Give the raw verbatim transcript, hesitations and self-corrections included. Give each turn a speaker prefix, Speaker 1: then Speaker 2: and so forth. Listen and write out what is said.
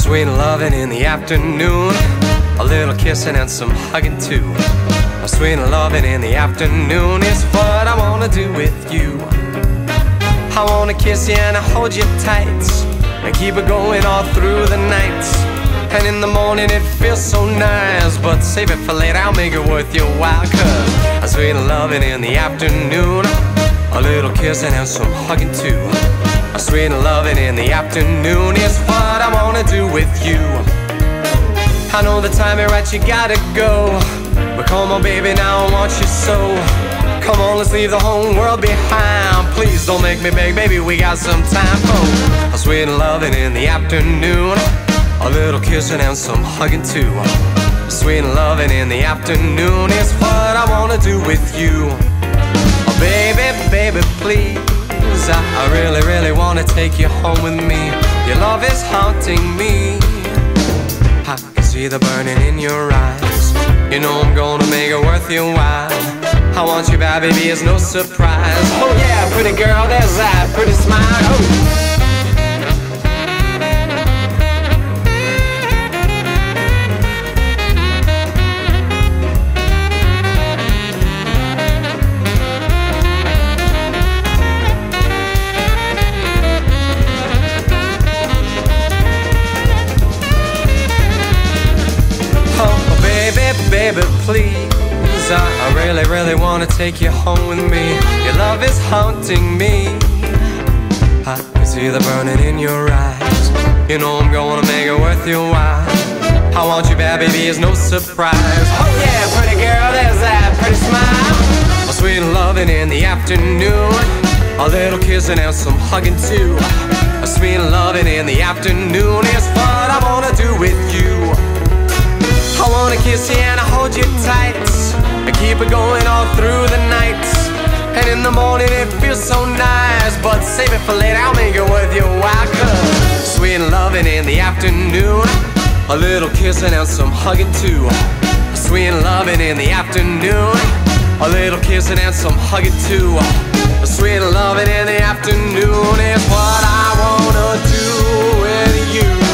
Speaker 1: sweet loving in the afternoon, a little kissing and some hugging too. A sweet loving in the afternoon is what I wanna do with you. I wanna kiss you and hold you tight and keep it going all through the night. And in the morning it feels so nice, but save it for later, I'll make it worth your while. Cause a sweet loving in the afternoon, a little kissing and some hugging too. A sweet loving in the afternoon is what I wanna do with you. I know the time is right, you gotta go, but come on baby, now I want you so. Come on, let's leave the whole world behind. Please don't make me beg, baby, we got some time for a sweet loving in the afternoon, a little kissing and some hugging too. A sweet loving in the afternoon is what I wanna do with you. Oh baby, baby, please, I, I really, really wanna take you home with me. Your love is haunting me, I can see the burning in your eyes. You know I'm gonna make it worth your while. I want you back, baby, it's no surprise. Oh yeah, pretty girl, there's that pretty smile. Oh. Baby, please, I, I really, really wanna take you home with me. Your love is haunting me, I can see the burning in your eyes. You know I'm gonna make it worth your while. I want you bad, baby, it's no surprise. Oh yeah, pretty girl, there's that pretty smile. A sweet loving in the afternoon, a little kissing and some hugging too. A sweet loving in the afternoon is what I wanna do with you. I wanna kiss you and I hold you tight and keep it going all through the night. And in the morning it feels so nice, but save it for later, I'll make it worth your while. Cause sweet loving in the afternoon, a little kissing and some hugging too. Sweet loving in the afternoon, a little kissing and some hugging too. Sweet loving in the afternoon is what I wanna do with you.